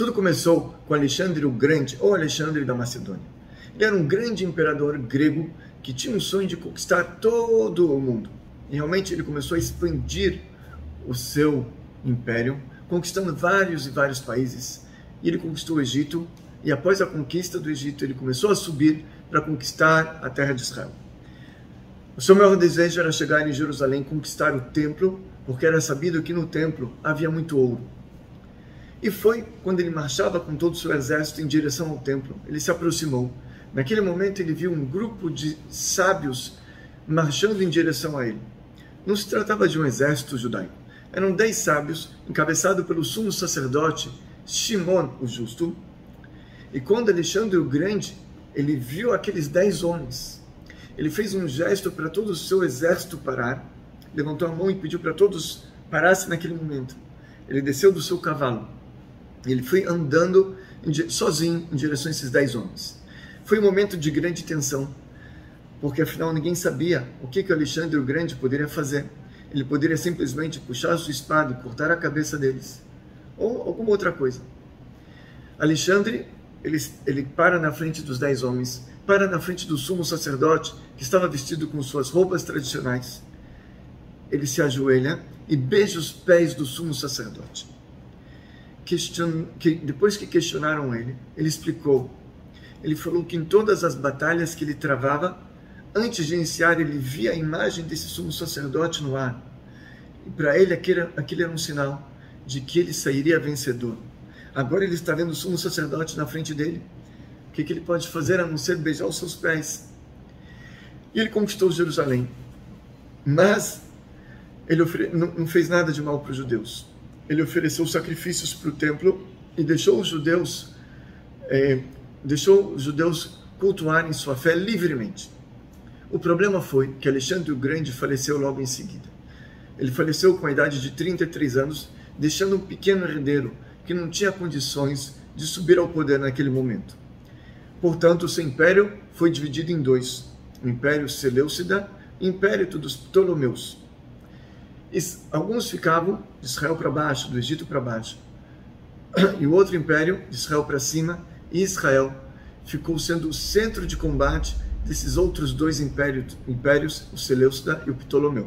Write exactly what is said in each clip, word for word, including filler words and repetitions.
Tudo começou com Alexandre o Grande, ou Alexandre da Macedônia. Ele era um grande imperador grego que tinha um sonho de conquistar todo o mundo. E realmente ele começou a expandir o seu império, conquistando vários e vários países. E ele conquistou o Egito, e após a conquista do Egito, ele começou a subir para conquistar a terra de Israel. O seu maior desejo era chegar em Jerusalém, conquistar o templo, porque era sabido que no templo havia muito ouro. E foi quando ele marchava com todo o seu exército em direção ao templo. Ele se aproximou. Naquele momento ele viu um grupo de sábios marchando em direção a ele. Não se tratava de um exército judaico. Eram dez sábios, encabeçados pelo sumo sacerdote Shimon o Justo. E quando Alexandre o Grande, ele viu aqueles dez homens, ele fez um gesto para todo o seu exército parar, levantou a mão e pediu para todos parassem naquele momento. Ele desceu do seu cavalo. Ele foi andando sozinho em direção a esses dez homens. Foi um momento de grande tensão, porque afinal ninguém sabia o que que Alexandre o Grande poderia fazer. Ele poderia simplesmente puxar a sua espada e cortar a cabeça deles, ou alguma outra coisa. Alexandre, ele, ele para na frente dos dez homens, para na frente do sumo sacerdote, que estava vestido com suas roupas tradicionais. Ele se ajoelha e beija os pés do sumo sacerdote. Question... Que, depois que questionaram ele, ele explicou. Ele falou que em todas as batalhas que ele travava, antes de iniciar, ele via a imagem desse sumo sacerdote no ar. E para ele, aquele, aquele era um sinal de que ele sairia vencedor. Agora ele está vendo o sumo sacerdote na frente dele. O que, que ele pode fazer a não ser beijar os seus pés? E ele conquistou Jerusalém. Mas ele ofere... não fez nada de mal para os judeus. Ele ofereceu sacrifícios para o templo e deixou os judeus, é, deixou os judeus cultuarem sua fé livremente. O problema foi que Alexandre o Grande faleceu logo em seguida. Ele faleceu com a idade de trinta e três anos, deixando um pequeno herdeiro que não tinha condições de subir ao poder naquele momento. Portanto, o seu império foi dividido em dois: o Império Seleucida e o Império dos Ptolomeus. E alguns ficavam de Israel para baixo, do Egito para baixo, e o outro império, de Israel para cima, e Israel ficou sendo o centro de combate desses outros dois impérios, impérios, o Seleucida e o Ptolomeu.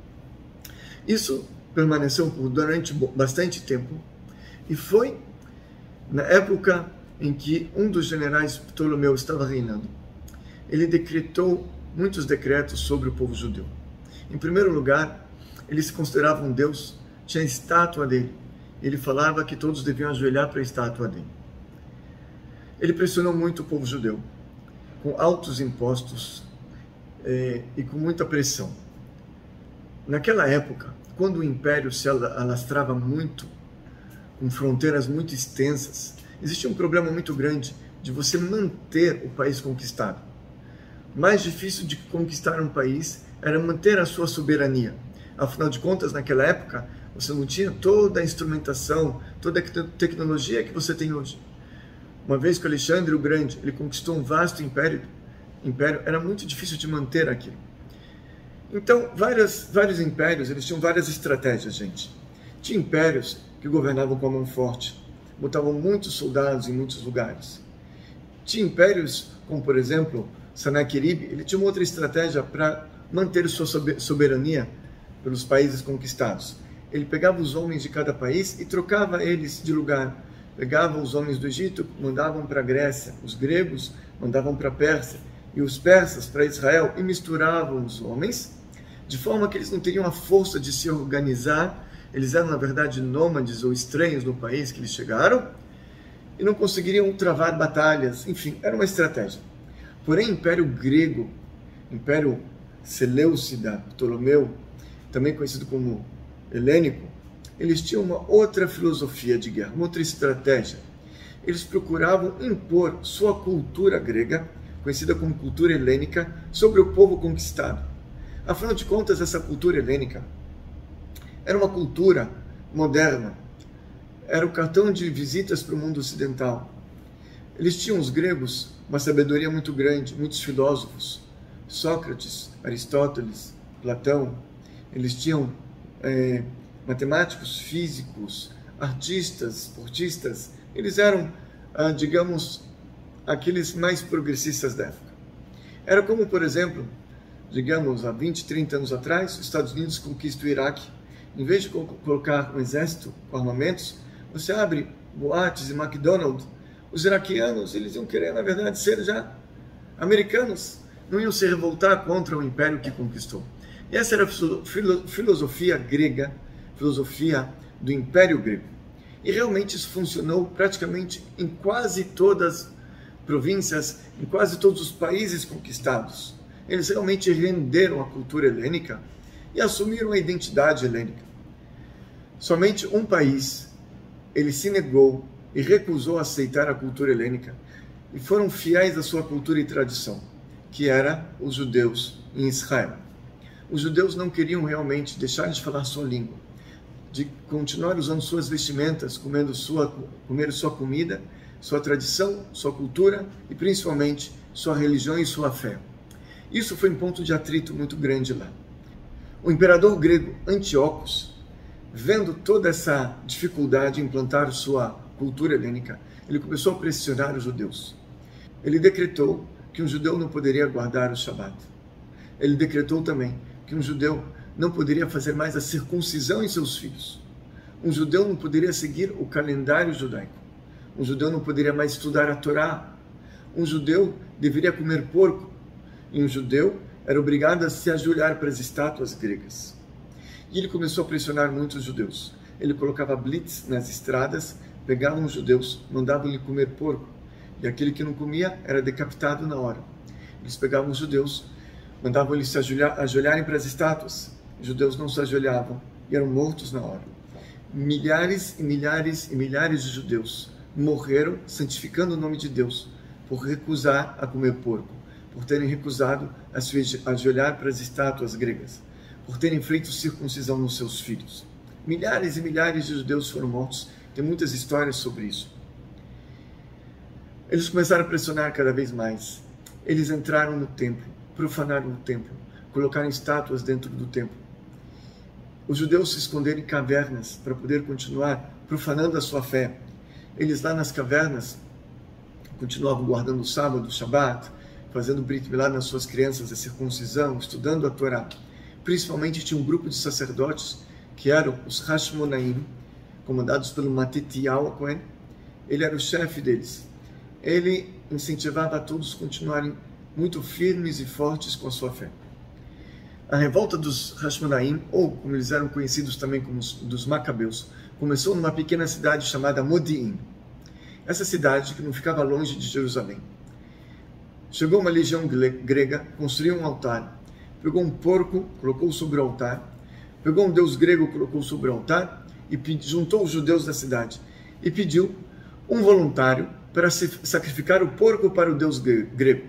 Isso permaneceu por durante bastante tempo, e foi na época em que um dos generais Ptolomeu estava reinando. Ele decretou muitos decretos sobre o povo judeu. Em primeiro lugar, ele se considerava um deus, tinha a estátua dele. Ele falava que todos deviam ajoelhar para a estátua dele. Ele pressionou muito o povo judeu, com altos impostos eh, e com muita pressão. Naquela época, quando o império se alastrava muito, com fronteiras muito extensas, existia um problema muito grande de você manter o país conquistado. Mais difícil de conquistar um país era manter a sua soberania. Afinal de contas, naquela época, você não tinha toda a instrumentação, toda a tecnologia que você tem hoje. Uma vez que Alexandre o Grande ele conquistou um vasto império, império, era muito difícil de manter aquilo. Então, várias, vários impérios, eles tinham várias estratégias, gente. Tinha impérios que governavam com a mão forte, botavam muitos soldados em muitos lugares. Tinha impérios, como por exemplo, Senaqueribe, ele tinha uma outra estratégia para manter sua soberania pelos países conquistados. Ele pegava os homens de cada país e trocava eles de lugar. Pegava os homens do Egito, mandavam para a Grécia, os gregos mandavam para a Pérsia, e os persas para Israel, e misturavam os homens, de forma que eles não teriam a força de se organizar. Eles eram, na verdade, nômades ou estranhos no país que eles chegaram, e não conseguiriam travar batalhas. Enfim, era uma estratégia. Porém, o Império Grego, Império Seleucida, Ptolomeu, também conhecido como helênico, eles tinham uma outra filosofia de guerra, uma outra estratégia. Eles procuravam impor sua cultura grega, conhecida como cultura helênica, sobre o povo conquistado. Afinal de contas, essa cultura helênica era uma cultura moderna, era o cartão de visitas para o mundo ocidental. Eles tinham, os gregos, uma sabedoria muito grande, muitos filósofos, Sócrates, Aristóteles, Platão. Eles tinham é, matemáticos, físicos, artistas, esportistas, Eles eram, ah, digamos, aqueles mais progressistas da época. Era como, por exemplo, digamos, há vinte, trinta anos atrás, os Estados Unidos conquistam o Iraque. Em vez de colocar um exército com armamentos, você abre boates e McDonald's. Os iraquianos, eles iam querer, na verdade, ser já americanos. Não iam se revoltar contra o império que conquistou. E essa era a filosofia grega, filosofia do Império Grego. E realmente isso funcionou praticamente em quase todas as províncias, em quase todos os países conquistados. Eles realmente renderam a cultura helênica e assumiram a identidade helênica. Somente um país, ele se negou e recusou aceitar a cultura helênica e foram fiéis à sua cultura e tradição, que era os judeus em Israel. Os judeus não queriam realmente deixar de falar sua língua, de continuar usando suas vestimentas, comendo sua, comer sua comida, sua tradição, sua cultura e principalmente sua religião e sua fé. Isso foi um ponto de atrito muito grande lá. O imperador grego Antíocos, vendo toda essa dificuldade em implantar sua cultura helênica, ele começou a pressionar os judeus. Ele decretou que um judeu não poderia guardar o Shabat. Ele decretou também que um judeu não poderia fazer mais a circuncisão em seus filhos. Um judeu não poderia seguir o calendário judaico. Um judeu não poderia mais estudar a Torá. Um judeu deveria comer porco. E um judeu era obrigado a se ajoelhar para as estátuas gregas. E ele começou a pressionar muitos judeus. Ele colocava blitz nas estradas, pegavam os judeus, mandavam-lhe comer porco. E aquele que não comia era decapitado na hora. Eles pegavam os judeus, mandavam eles se ajoelhar, ajoelharem para as estátuas. Os judeus não se ajoelhavam e eram mortos na hora. Milhares e milhares e milhares de judeus morreram santificando o nome de Deus por recusar a comer porco, por terem recusado a se ajoelhar para as estátuas gregas, por terem feito circuncisão nos seus filhos. Milhares e milhares de judeus foram mortos. Tem muitas histórias sobre isso. Eles começaram a pressionar cada vez mais. Eles entraram no templo, profanaram o templo, colocaram estátuas dentro do templo. Os judeus se esconderam em cavernas para poder continuar profanando a sua fé. Eles lá nas cavernas continuavam guardando o sábado, o Shabat, fazendo Brit Milá nas suas crianças, a circuncisão, estudando a Torá. Principalmente tinha um grupo de sacerdotes que eram os Hashmonaim, comandados pelo Matitiyahu Cohen. Ele era o chefe deles. Ele incentivava a todos a continuarem muito firmes e fortes com a sua fé. A revolta dos Hashmonaim, ou como eles eram conhecidos também como os, dos Macabeus, começou numa pequena cidade chamada Modi'in. Essa cidade, que não ficava longe de Jerusalém. Chegou uma legião grega, construiu um altar, pegou um porco, colocou sobre o altar, pegou um deus grego, colocou sobre o altar, e juntou os judeus da cidade, e pediu um voluntário para se sacrificar o porco para o deus grego.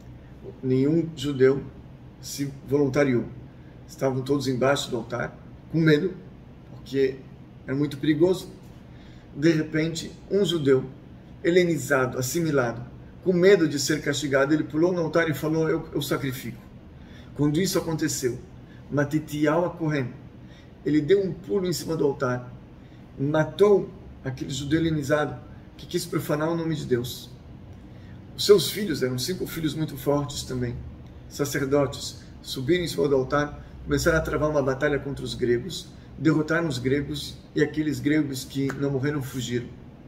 Nenhum judeu se voluntariou. Estavam todos embaixo do altar, com medo, porque era muito perigoso. De repente, um judeu, helenizado, assimilado, com medo de ser castigado, ele pulou no altar e falou, eu, eu sacrifico. Quando isso aconteceu, Matitiyahu Cohen, ele deu um pulo em cima do altar, matou aquele judeu helenizado que quis profanar o nome de Deus. Os seus filhos, eram cinco filhos muito fortes também, sacerdotes, subiram em cima do altar, começaram a travar uma batalha contra os gregos, derrotaram os gregos e aqueles gregos que não morreram fugiram.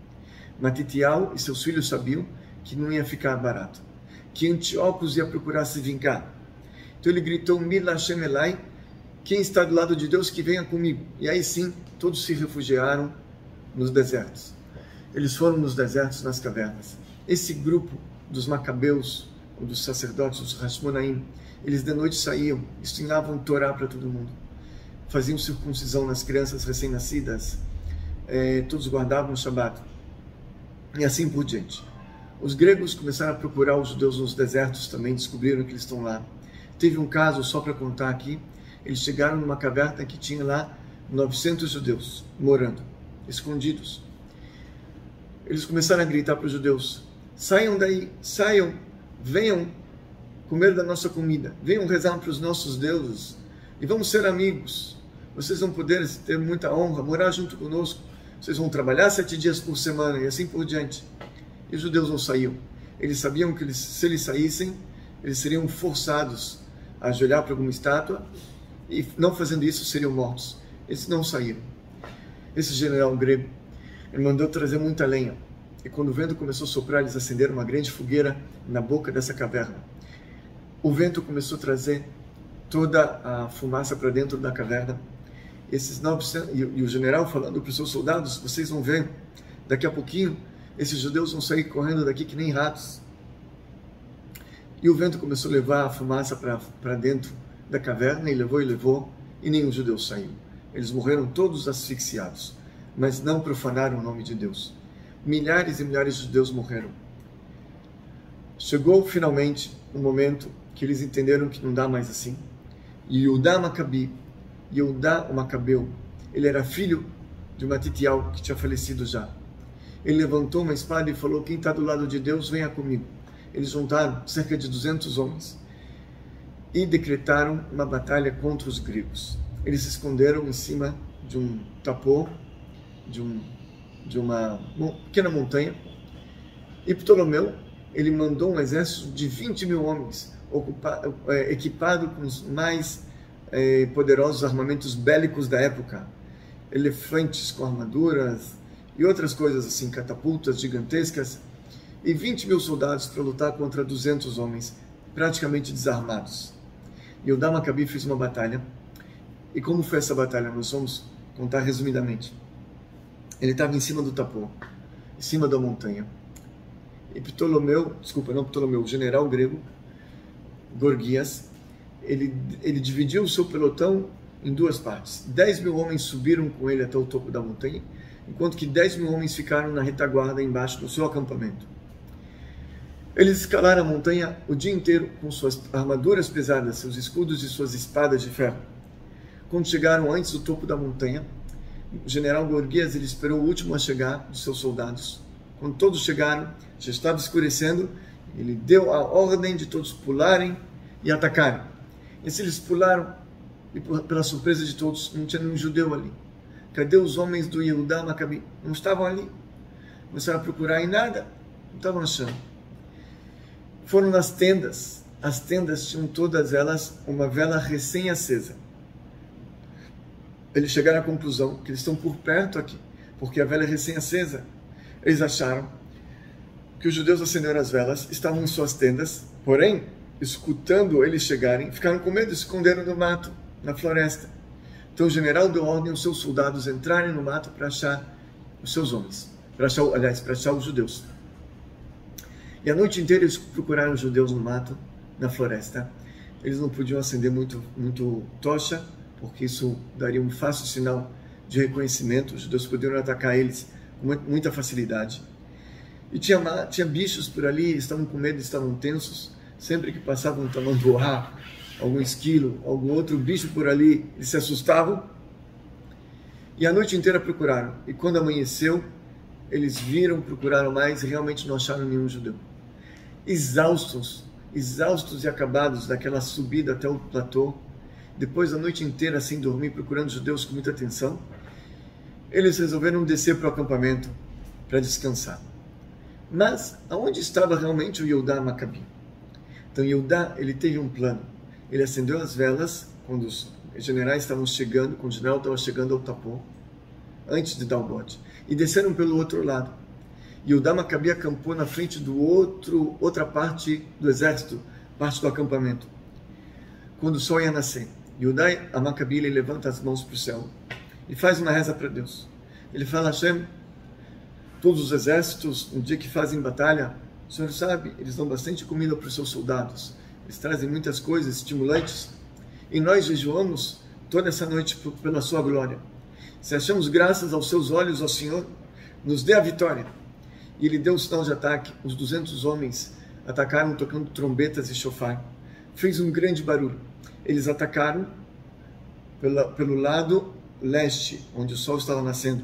Matitiyahu e seus filhos sabiam que não ia ficar barato, que Antíocos ia procurar se vingar. Então ele gritou, Mil Hashem Elai, quem está do lado de Deus que venha comigo. E aí sim, todos se refugiaram nos desertos. Eles foram nos desertos, nas cavernas. Esse grupo dos Macabeus, ou dos sacerdotes, dos Hashmonaim, eles de noite saíam, ensinavam Torá para todo mundo, faziam circuncisão nas crianças recém-nascidas, eh, todos guardavam o Shabat, e assim por diante. Os gregos começaram a procurar os judeus nos desertos também, descobriram que eles estão lá. Teve um caso, só para contar aqui, eles chegaram numa caverna que tinha lá novecentos judeus morando, escondidos. Eles começaram a gritar para os judeus, saiam daí, saiam, venham comer da nossa comida, venham rezar para os nossos deuses e vamos ser amigos. Vocês vão poder ter muita honra, morar junto conosco, vocês vão trabalhar sete dias por semana e assim por diante. E os judeus não saíam. Eles sabiam que eles, se eles saíssem, eles seriam forçados a ajoelhar para alguma estátua e, não fazendo isso, seriam mortos. Eles não saíram. Esse general grego, ele mandou trazer muita lenha. E quando o vento começou a soprar, eles acenderam uma grande fogueira na boca dessa caverna. O vento começou a trazer toda a fumaça para dentro da caverna. Esses novecentos, e o general falando para os seus soldados, vocês vão ver, daqui a pouquinho, esses judeus vão sair correndo daqui que nem ratos. E o vento começou a levar a fumaça para dentro da caverna, e levou e levou, e nenhum judeu saiu. Eles morreram todos asfixiados, mas não profanaram o nome de Deus. Milhares e milhares de judeus morreram. Chegou finalmente um momento que eles entenderam que não dá mais assim. E Yehudá Macabi, Yehudá o Macabeu, ele era filho de Matitial, que tinha falecido já. Ele levantou uma espada e falou: quem está do lado de Deus, venha comigo. Eles juntaram cerca de duzentos homens e decretaram uma batalha contra os gregos. Eles se esconderam em cima de um tapô, de, um, de uma pequena montanha, e Ptolomeu, ele mandou um exército de vinte mil homens, ocupado, é, equipado com os mais é, poderosos armamentos bélicos da época, elefantes com armaduras e outras coisas assim, catapultas gigantescas, e vinte mil soldados para lutar contra duzentos homens, praticamente desarmados. E Yehudá Macabi fez uma batalha. E como foi essa batalha? Nós vamos contar resumidamente. Ele estava em cima do tapô, em cima da montanha. E Ptolomeu, desculpa, não Ptolomeu, o general grego, Gorgias, ele, ele dividiu o seu pelotão em duas partes. Dez mil homens subiram com ele até o topo da montanha, enquanto que dez mil homens ficaram na retaguarda embaixo do seu acampamento. Eles escalaram a montanha o dia inteiro com suas armaduras pesadas, seus escudos e suas espadas de ferro. Quando chegaram antes do topo da montanha, o general Gorgias, ele esperou o último a chegar dos seus soldados. Quando todos chegaram, já estava escurecendo, ele deu a ordem de todos pularem e atacarem. E se eles pularam, e pela surpresa de todos, não tinha nenhum judeu ali. Cadê os homens do Yehudá Macabi? Não estavam ali. Começaram a procurar e nada, não estavam achando. Foram nas tendas. As tendas tinham todas elas uma vela recém-acesa. Eles chegaram à conclusão que eles estão por perto aqui, porque a vela é recém-acesa. Eles acharam que os judeus acenderam as velas, estavam em suas tendas, porém, escutando eles chegarem, ficaram com medo e se esconderam no mato, na floresta. Então o general deu ordem aos seus soldados entrarem no mato para achar os seus homens, para achar, aliás, para achar os judeus. E a noite inteira eles procuraram os judeus no mato, na floresta. Eles não podiam acender muito, muito tocha, porque isso daria um fácil sinal de reconhecimento. Os judeus poderiam atacar eles com muita facilidade. E tinha, tinha bichos por ali, estavam com medo, estavam tensos. Sempre que passavam um tamanduá, algum esquilo, algum outro bicho por ali, eles se assustavam. E a noite inteira procuraram. E quando amanheceu, eles viram, procuraram mais e realmente não acharam nenhum judeu. Exaustos, exaustos e acabados daquela subida até o platô, depois da noite inteira sem dormir, procurando judeus com muita atenção, eles resolveram descer para o acampamento para descansar. Mas aonde estava realmente o Yehudá Macabi? Então Yehudá, ele teve um plano. Ele acendeu as velas quando os generais estavam chegando, quando o general estava chegando ao tapô, antes de dar o bote, e desceram pelo outro lado. Yehudá Macabi acampou na frente do outro, outra parte do exército, parte do acampamento. Quando o sol ia nascer, Yehudá Macabi, ele levanta as mãos para o céu e faz uma reza para Deus. Ele fala: Hashem, todos os exércitos, no dia que fazem batalha, o Senhor sabe, eles dão bastante comida para os seus soldados, eles trazem muitas coisas estimulantes, e nós jejuamos toda essa noite pela sua glória. Se achamos graças aos seus olhos, ó Senhor, nos dê a vitória. E ele deu o sinal de ataque. Os duzentos homens atacaram tocando trombetas e chofar. Fez um grande barulho. Eles atacaram pela, pelo lado leste, onde o sol estava nascendo.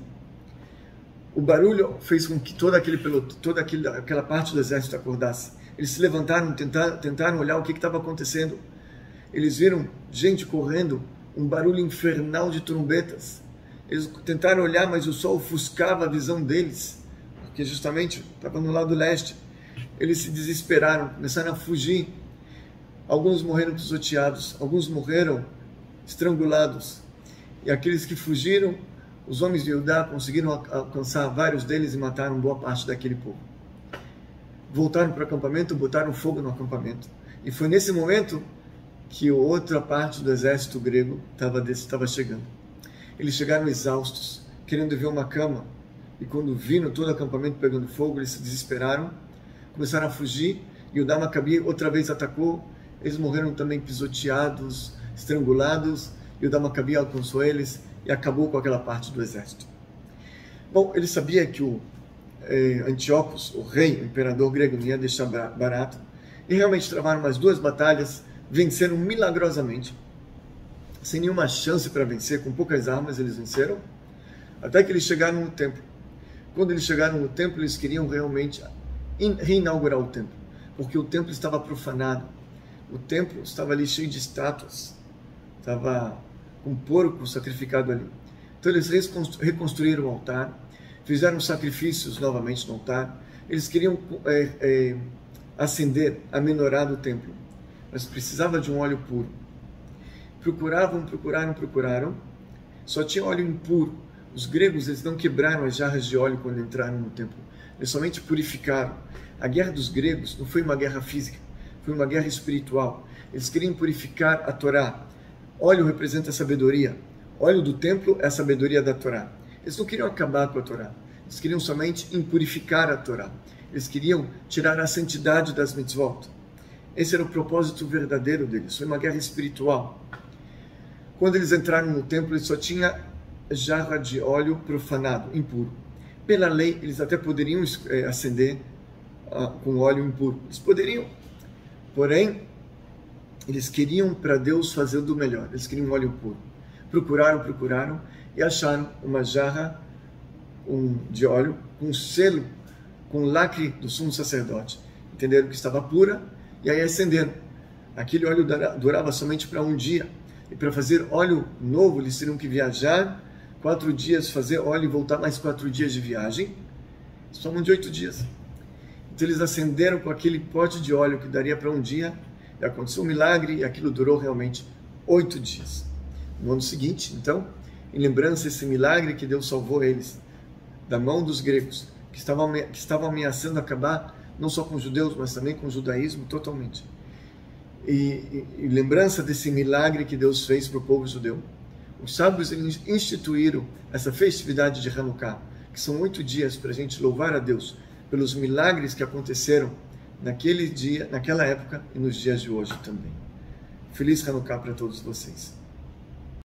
O barulho fez com que toda, aquele pelot, toda aquele, aquela parte do exército acordasse. Eles se levantaram, tentaram, tentaram olhar o que estava acontecendo. Eles viram gente correndo, um barulho infernal de trombetas. Eles tentaram olhar, mas o sol ofuscava a visão deles, porque justamente estava no lado leste. Eles se desesperaram, começaram a fugir. Alguns morreram pisoteados, alguns morreram estrangulados. E aqueles que fugiram, os homens de Judá conseguiram alcançar vários deles e mataram boa parte daquele povo. Voltaram para o acampamento, botaram fogo no acampamento. E foi nesse momento que outra parte do exército grego estava estava chegando. Eles chegaram exaustos, querendo ver uma cama. E quando viram todo o acampamento pegando fogo, eles se desesperaram, começaram a fugir. E o Maccabi outra vez atacou. Eles morreram também pisoteados, estrangulados. E o Maccabi alcançou eles e acabou com aquela parte do exército. Bom, ele sabia que o eh, Antíocos, o rei, o imperador grego, não ia deixar barato. E realmente travaram mais duas batalhas, venceram milagrosamente. Sem nenhuma chance para vencer, com poucas armas eles venceram. Até que eles chegaram no templo. Quando eles chegaram no templo, eles queriam realmente reinaugurar o templo. Porque o templo estava profanado. O templo estava ali cheio de estátuas. Estava com um porco sacrificado ali. Então eles reconstruíram o altar, fizeram sacrifícios novamente no altar. Eles queriam é, é, acender a menorá do templo, mas precisava de um óleo puro. Procuravam, procuraram, procuraram, só tinha óleo impuro. Os gregos, eles não quebraram as jarras de óleo quando entraram no templo, eles somente purificaram. A guerra dos gregos não foi uma guerra física, foi uma guerra espiritual. Eles queriam purificar a Torá. Óleo representa a sabedoria. Óleo do templo é a sabedoria da Torá. Eles não queriam acabar com a Torá. Eles queriam somente impurificar a Torá. Eles queriam tirar a santidade das mitzvot. Esse era o propósito verdadeiro deles. Foi uma guerra espiritual. Quando eles entraram no templo, eles só tinha jarra de óleo profanado, impuro. Pela lei, eles até poderiam é, acender uh, com óleo impuro. Eles poderiam. Porém, eles queriam para Deus fazer do melhor. Eles queriam óleo puro. Procuraram, procuraram e acharam uma jarra um, de óleo com selo, com lacre do sumo sacerdote. Entenderam que estava pura e aí acenderam. Aquele óleo durava somente para um dia. E para fazer óleo novo, eles teriam que viajar quatro dias, fazer óleo e voltar mais quatro dias de viagem. Somam de oito dias. Então eles acenderam com aquele pote de óleo que daria para um dia. E aconteceu um milagre e aquilo durou realmente oito dias. No ano seguinte, então, em lembrança desse milagre que Deus salvou eles da mão dos gregos, que estavam, que estavam ameaçando acabar não só com os judeus, mas também com o judaísmo totalmente. E, e, e lembrança desse milagre que Deus fez para o povo judeu, os sábios instituíram essa festividade de Hanukkah, que são oito dias para a gente louvar a Deus pelos milagres que aconteceram naquele dia, naquela época e nos dias de hoje também. Feliz Hanukkah para todos vocês.